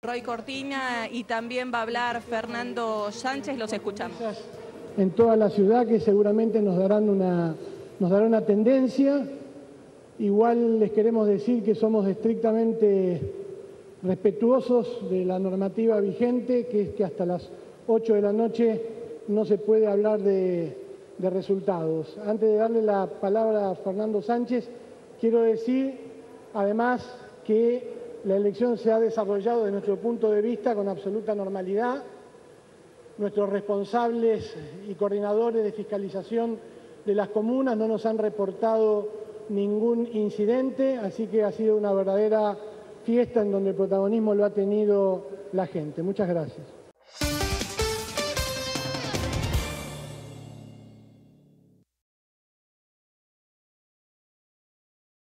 Roy Cortina y también va a hablar Fernando Sánchez, los escuchamos. En toda la ciudad que seguramente nos darán una tendencia. Igual les queremos decir que somos estrictamente respetuosos de la normativa vigente, que es que hasta las 8 de la noche no se puede hablar de resultados. Antes de darle la palabra a Fernando Sánchez, quiero decir además que la elección se ha desarrollado desde nuestro punto de vista con absoluta normalidad. Nuestros responsables y coordinadores de fiscalización de las comunas no nos han reportado ningún incidente, así que ha sido una verdadera fiesta en donde el protagonismo lo ha tenido la gente. Muchas gracias.